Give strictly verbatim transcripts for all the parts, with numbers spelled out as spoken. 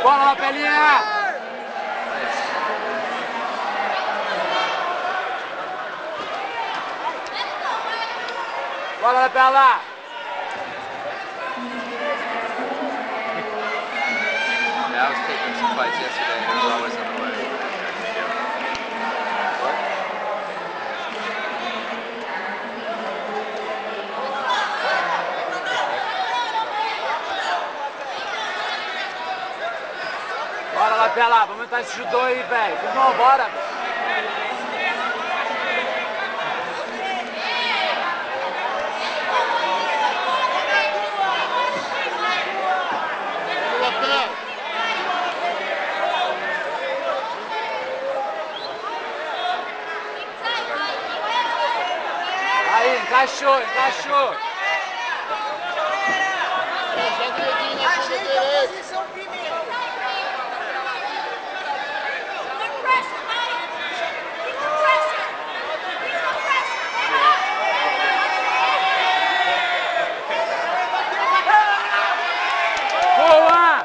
Bola lá, Pelinha! Bola lá, Pela! Yeah, I was taking some fights yesterday and it was always on the way. Bora lá, Pela, vamos entrar esse judô aí, velho. Vamos, bora. Aí, encaixou, encaixou. Ajeita a posição primeiro. Boa!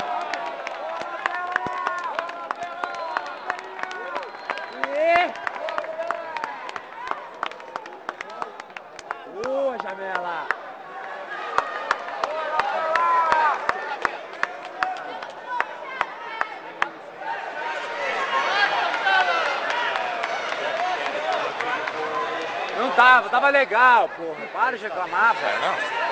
Boa, Jamela! Não tava, tava legal, porra. Para de reclamar, velho.